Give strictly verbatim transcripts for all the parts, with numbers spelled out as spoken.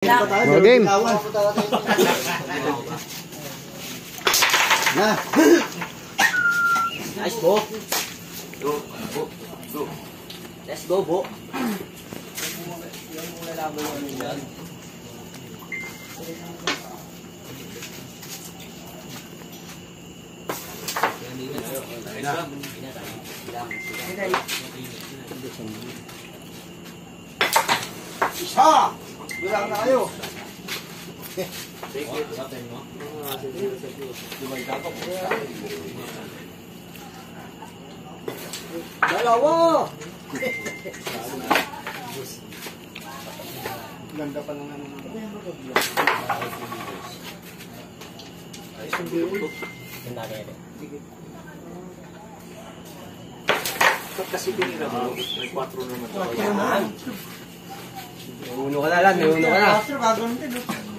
More game. Na. Nice, Bo. Go, Bo. Go. Let's go, Bo. Yung nalaban mo ano yan. Isa! Bilang na kayo. Dalawa! Ganda pa naman. Ganda na yan. Kasi pinila mo, may kwatro naman. May uno ka na lang, may uno ka na. After, gagawin din.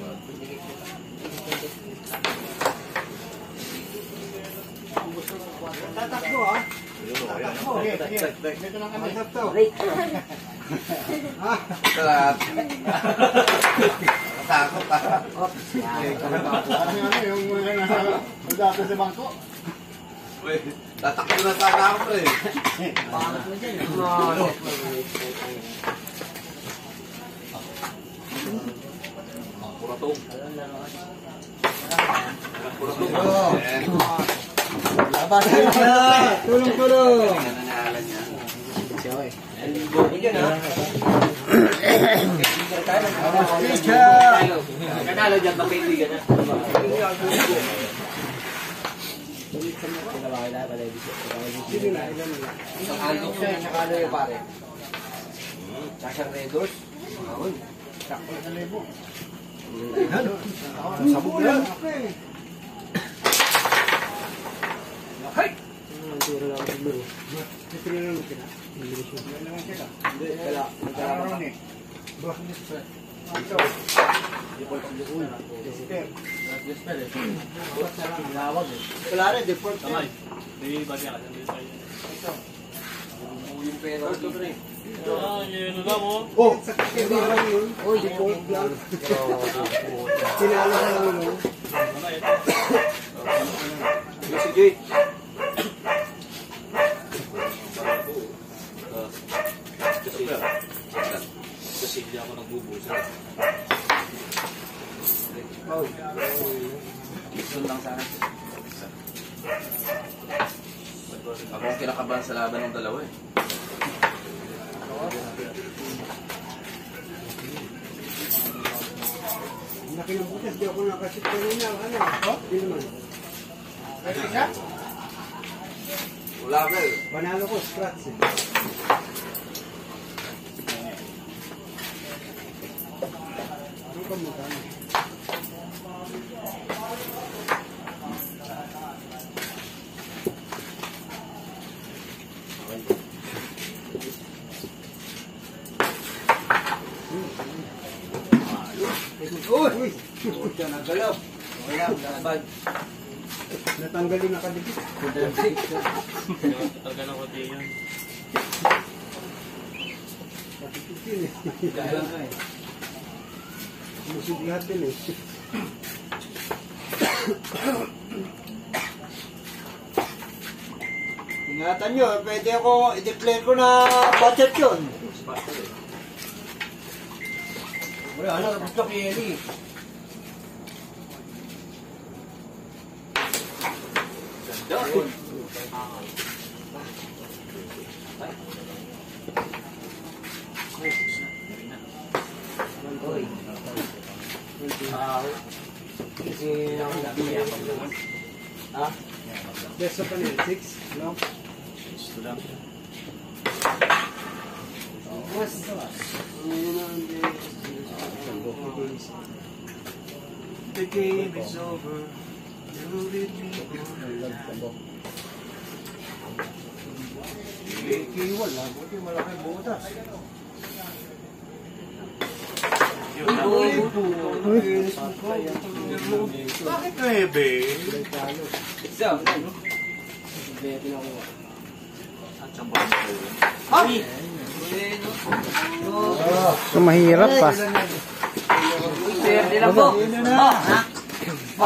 Tatakbo ha? Tatakbo. Dito lang kami. Break. Kalat. Takot pa. Ano yung mga nasa sa bangko? Tatakbo na sana ako pre. Pangat mo dyan. Puratong. Puratong. Labas na! Tulong-tulong! Nananahalan niya. Yan ha. Kanalo dyan, magkaibigan na. Isang alok siya, nakalo yung pare. Sasang redos. Sakto na lebo. Sabog na. Hay! Tira lang ang blue. Tira lang ang sila. Tira lang ang sila. Hindi, kala. Kala ron eh. Bro, ito. Default sa Dukul. Desper. Desper eh. Tinawag eh. Wala rin, default. Tamay. Hindi, bagi ka. Ito. Yung pera. Ito, pre. Ah, yun na mo. Oh! Hindi lang yun. Oh, default lang. Sinalo na lang yun. Si Jay. Kasi, kasi hindi ako nagbubusa. Oh. Gusto lang sana. Ako ang kinakabahan sa laban ng dalawa eh. Laki ng butas, di ako nakasit ko rin lang. Ano? Oh? Hindi naman. Ay, isa? Wala ka eh. Panalo ko, scratch eh. Ano ka magkano? Uy! Uy! Siya nagalaw. Okay lang, laban. Natanggal yung nakadikit. Talaga na ko din yan. Nakadikit yun eh. Kaya nga eh. Musigihat din eh. Ingatan nyo, pwede ako i-declare ko na budget yun. Wala, ano, gusto ko yun eh. Ganda. Oy. Ha? Yes, sa panel, six, no? Gusto lang. Mas, The game is over. You leave me. ikiwan lang, buti malaking butas. Bakit nuebe? Isa. Ay! So, mahirap pa. Swerte lang po. Oh, ha?